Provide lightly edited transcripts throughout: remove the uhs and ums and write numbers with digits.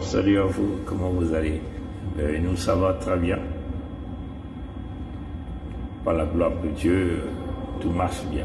Salut à vous, comment vous allez? Nous, ça va très bien. Par la gloire de Dieu, tout marche bien.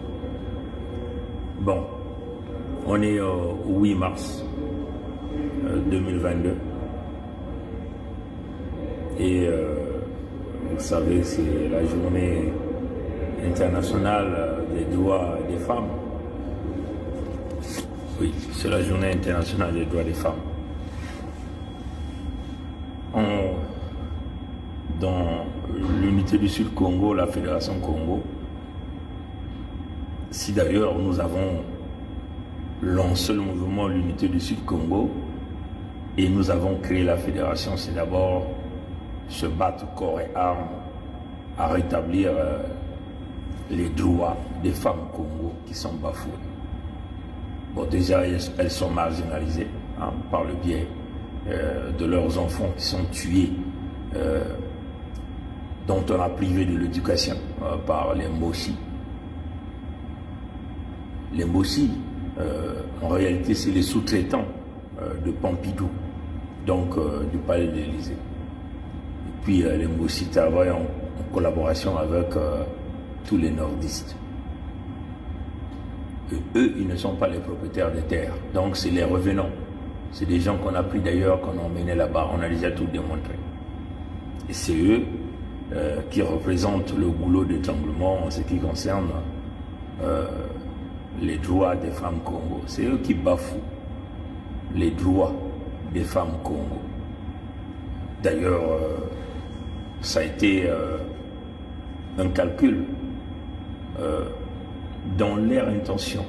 Bon, on est au 8 mars 2022. Et vous savez, c'est la journée internationale des droits des femmes. Oui, c'est la journée internationale des droits des femmes. Dans l'unité du Sud Congo, la Fédération Congo, si d'ailleurs nous avons lancé le mouvement l'unité du Sud Congo et nous avons créé la fédération, c'est d'abord se battre corps et âme à rétablir les droits des femmes Congo qui sont bafouées. Bon, déjà, elles sont marginalisées par le biais de leurs enfants qui sont tués, dont on a privé de l'éducation par les Mboshi. Les Mboshi, en réalité, c'est les sous-traitants de Pompidou, donc du palais de l'Élysée. Et puis les Mboshi travaillent en collaboration avec tous les nordistes. Et eux, ils ne sont pas les propriétaires des terres, donc c'est les revenants. C'est des gens qu'on a pris d'ailleurs, qu'on a emmenés là-bas, on a déjà tout démontré. Et c'est eux qui représentent le goulot d'étranglement en ce qui concerne les droits des femmes Congo. C'est eux qui bafouent les droits des femmes Congo. D'ailleurs, ça a été un calcul dans leur intention,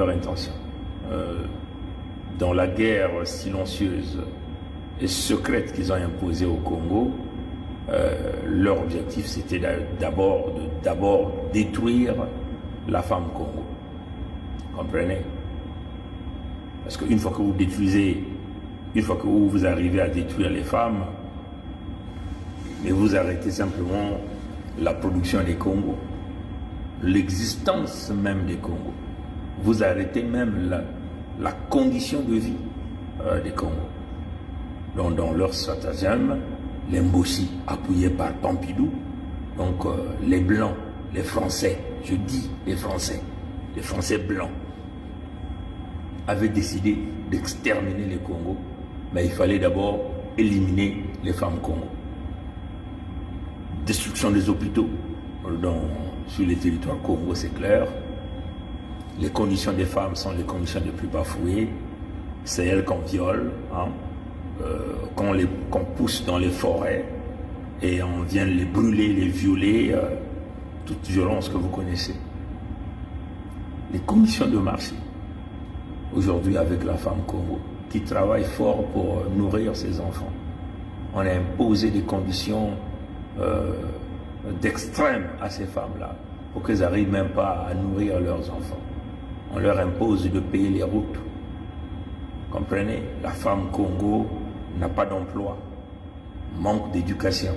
dans la guerre silencieuse et secrète qu'ils ont imposée au Congo. Leur objectif, c'était d'abord détruire la femme Congo. Comprenez? Parce qu'une fois que vous détruisez, une fois que vous arrivez à détruire les femmes, et vous arrêtez simplement la production des Congos, l'existence même des Congos, vous arrêtez même la condition de vie des Congos. Donc dans leur stratagème, les Mboshi, appuyés par Pompidou, donc les Blancs, les Français, je dis les Français blancs, avaient décidé d'exterminer les Congos, mais il fallait d'abord éliminer les femmes Congo. Destruction des hôpitaux sur les territoires Congo, c'est clair. Les conditions des femmes sont les conditions les plus bafouées. C'est elles qu'on viole, qu'on pousse dans les forêts et on vient les brûler, les violer, toute violence que vous connaissez. Les conditions de marché, aujourd'hui avec la femme Congo, qui travaille fort pour nourrir ses enfants. On a imposé des conditions d'extrême à ces femmes-là, pour qu'elles n'arrivent même pas à nourrir leurs enfants. On leur impose de payer les routes. Comprenez? La femme Congo n'a pas d'emploi, manque d'éducation.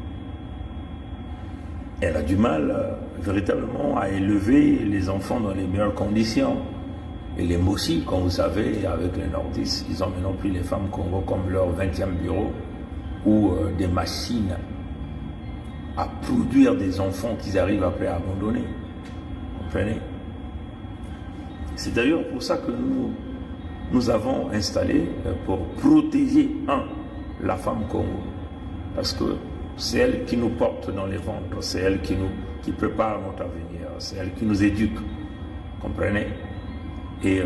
Elle a du mal véritablement à élever les enfants dans les meilleures conditions. Et les Mboshi, comme vous savez, avec les nordistes, ils ont maintenant pris les femmes Congo comme leur 20e bureau ou des machines à produire des enfants qu'ils arrivent après à abandonner. Comprenez? C'est d'ailleurs pour ça que nous avons installé pour protéger, la femme Congo. Parce que c'est elle qui nous porte dans les ventres, c'est elle qui prépare notre avenir, c'est elle qui nous éduque. Comprenez? Et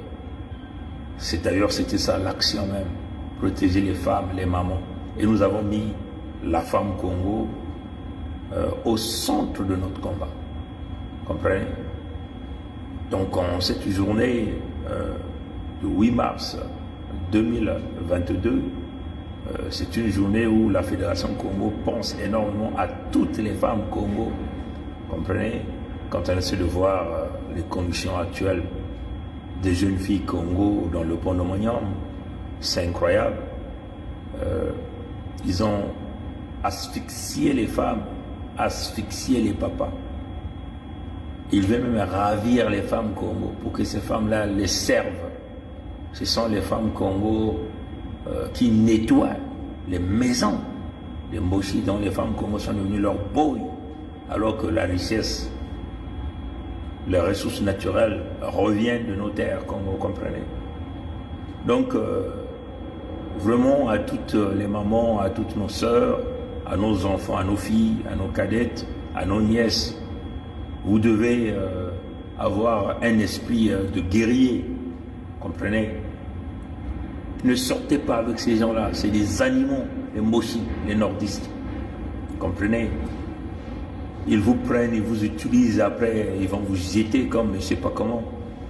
c'était ça l'action même, protéger les femmes, les mamans. Et nous avons mis la femme Congo au centre de notre combat. Comprenez? Donc en cette journée du 8 mars 2022, c'est une journée où la Fédération Congo pense énormément à toutes les femmes Congo. Comprenez? Quand on essaie de voir les conditions actuelles des jeunes filles Congo dans le pont de Moniam, c'est incroyable. Ils ont asphyxié les femmes, asphyxié les papas. Ils veulent même ravir les femmes Congo pour que ces femmes-là les servent. Ce sont les femmes Congo qui nettoient les maisons, les mochis dont les femmes congolaises sont devenues leurs boys, alors que la richesse, les ressources naturelles reviennent de nos terres, comme vous comprenez. Donc, vraiment à toutes les mamans, à toutes nos sœurs, à nos enfants, à nos filles, à nos cadettes, à nos nièces, vous devez avoir un esprit de guerrier, comprenez? Ne sortez pas avec ces gens-là, c'est des animaux, les mochis, les nordistes, comprenez? Ils vous prennent, ils vous utilisent, après ils vont vous jeter comme je ne sais pas comment.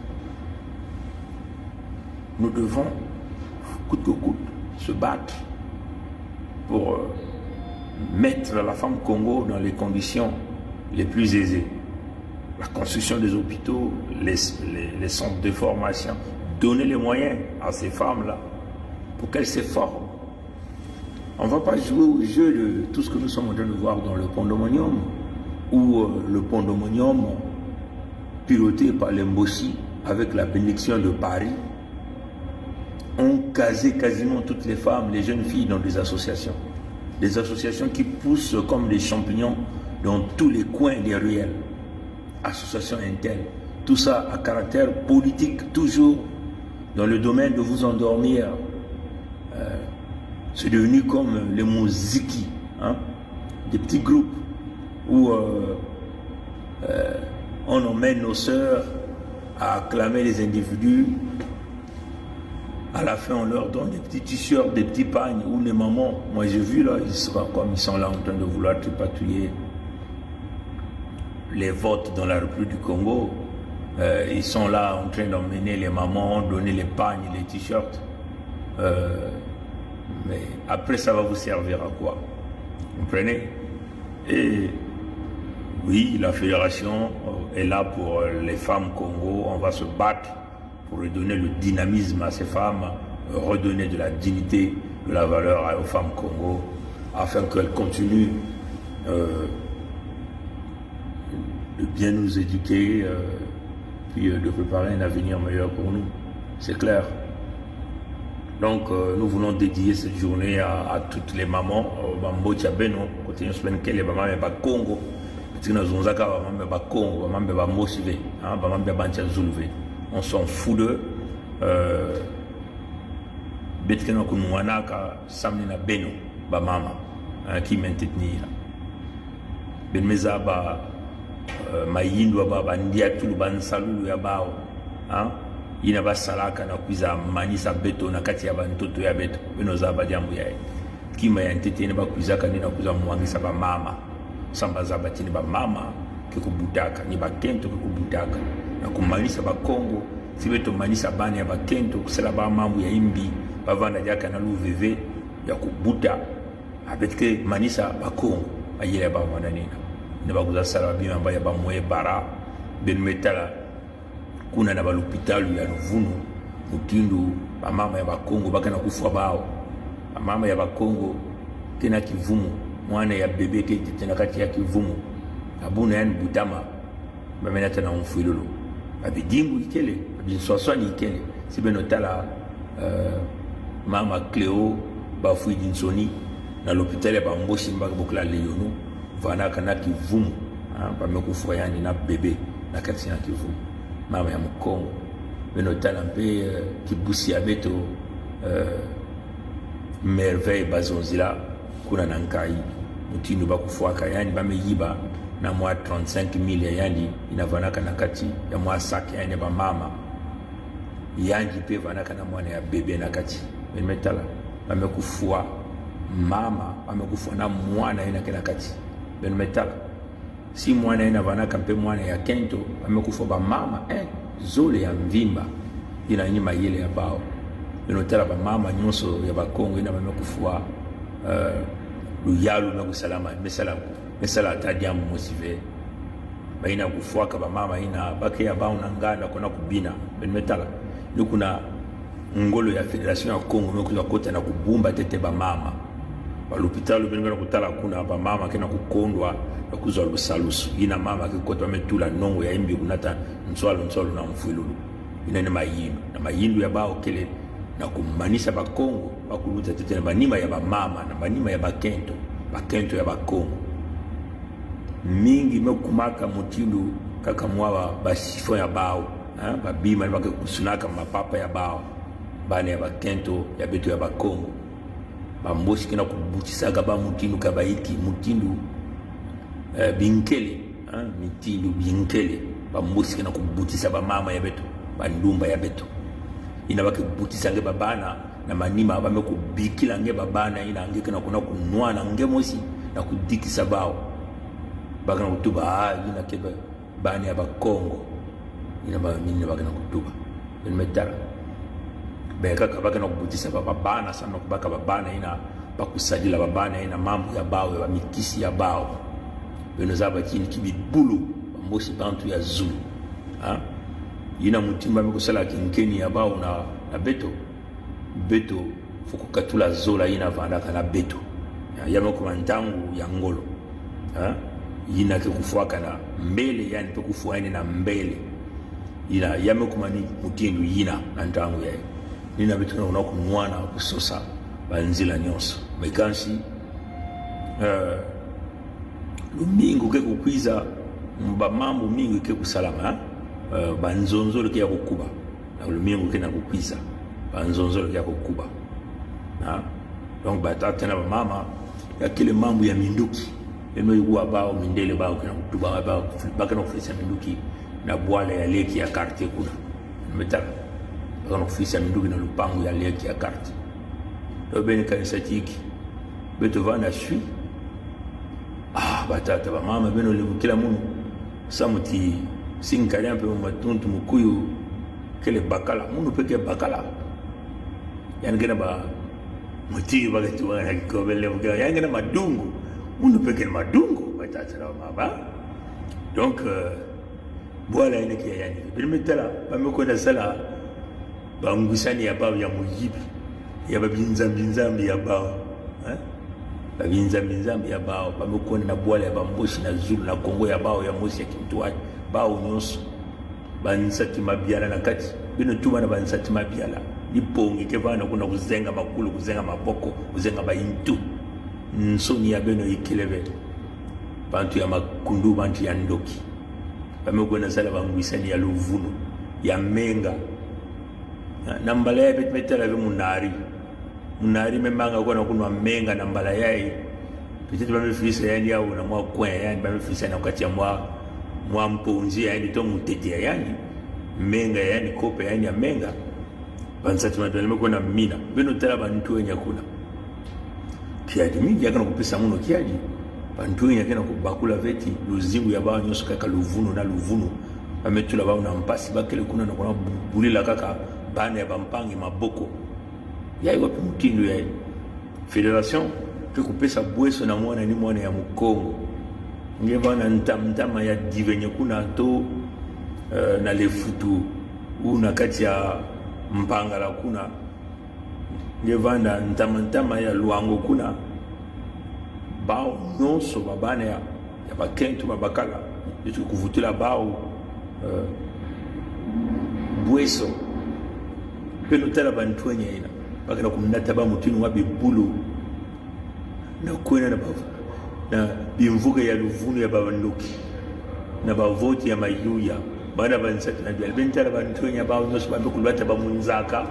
Nous devons, coûte que coûte, se battre pour mettre la femme Congo dans les conditions les plus aisées. La construction des hôpitaux, les centres de formation, donner les moyens à ces femmes-là pour qu'elles se forment. On ne va pas jouer au jeu de tout ce que nous sommes en train de voir dans le Condominium, ou le Condominium piloté par les Mbossi avec la bénédiction de Paris ont casé quasiment toutes les femmes, les jeunes filles dans des associations qui poussent comme des champignons dans tous les coins des ruelles. Associations internes, tout ça à caractère politique, toujours dans le domaine de vous endormir. C'est devenu comme les Moziki, hein? Des petits groupes où on emmène nos sœurs à acclamer les individus. À la fin, on leur donne des petits t-shirts, des petits pagnes, ou les mamans. Moi, j'ai vu là, ils sont là en train de vouloir tripatouiller les votes dans la République du Congo. Ils sont là en train d'emmener les mamans, donner les pagnes, les t-shirts. Mais après, ça va vous servir à quoi? Vous comprenez? Et oui, la fédération est là pour les femmes Congo. On va se battre pour redonner le dynamisme à ces femmes, redonner de la dignité, de la valeur aux femmes Congo, afin qu'elles continuent de bien nous éduquer, puis de préparer un avenir meilleur pour nous. C'est clair. Donc, nous voulons dédier cette journée à toutes les mamans. Bambocha Beno, côté nous sommes les mamans de Congo, petit nous sommes zaka mamans de Congo, mamans de motivé, mamans de Bancha Zuluvé. On s'en fout d'eux. Petit nous nous wanaka samedi na Beno, ba mama, qui m'entretenir. Ben meza ba mayindwa ba bandia tulu ban salulu ya bao, ina basalaka na kuiza manisa beto na kati ya bantoto ya beto beno za ba jambo ya kima ya ntete ne bakuiza ka nina kuza mwangisa ba mama samba za batini ba mama ke kubutaka ni bakento ke kubutaka na kumanisa ba Kongo si beto manisa bana ya bakento kusela ba mambo ya imbi bavanda jaka na luveve ya kubuta abetke manisa ba Kongo ayele ba mwana nina ne bakuza sala bima ba ya ba moye bara ben metala kuna na balupitalu ya Luvunu mutindu bamama ya Bakongo bakana kufa bao bamama ya Bakongo tena kivumu mwana ya bebe ke tena kati ya kivumu abuna yani butama bamena tena umfuilolo abidingu ikele abinsoswani ikele sibeno tala mama Cléo bafui dinsoni na l'hôpital ba Mboshi mbaka bokla leyonu vana kana kivumu bamekufa yani na bebe na kati ya kivumu mama ya Mkongo beno tala mpe kibusi ya beto merveille bazonzila kuna na nkai mutindu bakufuaka yani bameyiba na mwa 35,000 yani inavanaka na kati ya mwa saki yani ba mama yanji pe vanaka na mwana ya bebe na kati bemetala bamekufua mama bamekufua na mwana ina kena kati bemetala si mwana ina vanaka mpe mwana ya kento amekufa ba mama zole ya mvimba ina nyima yele ya bao benotala ba mama nyonso ya Bakongo ina bamekufua luyalu na kusalama mesala tadiamu mosive baina kufuaka ba mama ina bake ya bao na nganda kona kubina bemetala ni kuna ngolo ya Fédération ya Congo mekuza kota na kubumba tete ba mama ba l'hôpital benga kutala kuna ba mama kena kukondwa kuzwa lusalusu ina mama kikotwa metula nongo ya imbi kunata nswalo na mfuilulu ina ni mayindu na mayindu ya bao kele na kumanisa ba Kongo bakuluta tete na banima ya ba mama na banima ya bakento ya ba Kongo mingi mekumaka mutindu kaka mwa ba sifo ya bao ba bima ba kusunaka mapapa ya bao bane ya bakento ya beto ya ba Kongo ba mboshi kina kubutisaga ba mutindu kabaiki mutindu binkele mitindu binkele ba mboshi kina kubutisa ba mama ya beto ba ndumba ya beto ina bake kubutisa nge babana na manima ba mekubikila nge babana ina nge kana kuna kunwana nge mosi na kudikisa bao bakana kutuba ina kebe bani ya ba Kongo ina ba minne bakana kutuba metara beka bakana kubutisa babana sana kubaka babana ina bakusadila babana ina mambo ya bao ya mikisi ya bao beno zaba chini kibibulu mbosi bantu ya Zulu ina mutimba mekusala kinkeni ya bao na beto fukukatula zola ina vandaka na beto yamekuma ntangu ya ngolo ina kekufuaka na mbele yani pekufuani na mbele ina yamekuma ni mutindu ina na ntangu ya nina beto na unakunwana kusosa banzila nyonso mekansi lumingu ke kukwiza mba mambo mingi ke kusalama banzonzolo ke ya kukuba na lumingu ke na kukwiza banzonzolo ke ya kukuba donc batata na mama ya kile mambo ya minduki eno yuwa bao mindele bao kana kutuba bao bakana kufisa minduki na bwala ya leki ya quartier kuna metaka bakana kufisa minduki na lupango ya leki ya quartier do bene kanisa tiki beto vana shui batata ba mama beno le kila munu samuti sinkali ampe matuntu mukuyu kele bakala munu peke bakala yani gena ba muti bagati wana kikobele mugaya yani gena madungu munu peke madungu batata na mama donc bola ine ki yani bilmetala bamekonda sala bangusani ya bawo ya muyibi ya babinzambi ya bawo babinzambi ya bao bamekona na bwala ya bamboshi na Zulu na Kongo ya bao ya mosi ya kimtuaji bao nyonso bansati mabiala na kati bino tuma na bansati mabiala lipongi ke bana kuna kuzenga makulu kuzenga maboko kuzenga bayintu nsoni ya beno ikileve bantu ya makundu bantu ya ndoki bamekona sala bangwisani ya luvunu ya menga na mbala ya betmetala be munari memanga kona kunwa menga na mbala yai peut-être bamefisa yani ya una mwa kwen yani bamefisa na kati ya mwa mponzi yani to mutetea yani menga yani kope yani ya menga bansati madwele kona mina bino tala bantu wenya kuna kiadi mingi yakana kupesa muno kiadi bantu wenya kana kubakula veti luzingu ya bawo nyoso kaka luvunu na luvunu bametula bawo na mpasi bakele kuna na kuna bulila kaka bana ya bampangi maboko yai wapi mutindo yai fédération pe kupesa bweso na mwana ni mwana ya Mukongo ngevana ntamtama ya divenye kuna to na lefutu una kati ya mpangala kuna ngevana ntamtama ya luango kuna bao nyonso babana ya bakentu babakala bitu kuvutula bao bweso pe notala bantwenye ina bakana kumnata ba mutinu wa bibulu na kwena na bimvuga ya luvunu ya babanduki na bavoti ya mayuya bana bansati na bentala bantwenya ba nyoso ba kulwata ba munzaka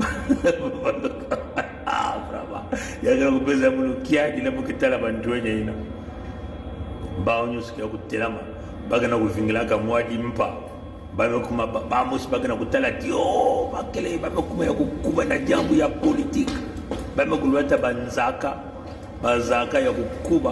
brava ya gara kupeza mulu kiadi na bukitala bantwenya ina ba nyoso ya kutelama bagana kuvingilaka mwadi mpa bamekuma bamusi bagana kutala dio bakele bamekuma ya kukuba na jambo ya politique bamekulwata bazaka ya kukuba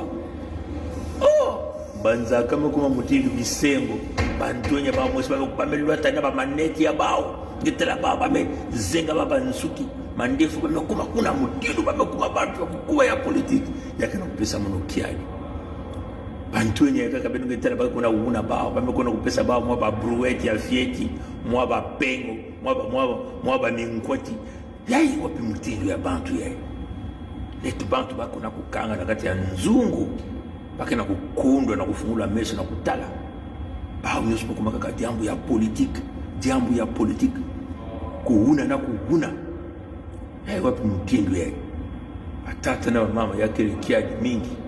banzaka mekuma mutindu bisengo bantonya bamusi bamelwata na bamaneti ya bao ngitela baba zenga baba nsuki mandefu bamekuma kuna mutindu bamekuma bantu ya kukuba ya politique yakana kupesa muno kiani bantuenye kaka beno ngetela ba kuna una bao bamekona kupesa bao mwa ba brouette ya fieti mwa ba pengo mwa ba ninkwati yai wapi mutindo ya bantu yai letu bantu bakona kukanga na kati ya nzungu bakena kukundwa na kufungula meso na kutala bao nyoso kuma kaka jambo ya politique kuuna na kuuna wapi mkindu yake atata na mama yake kiaji mingi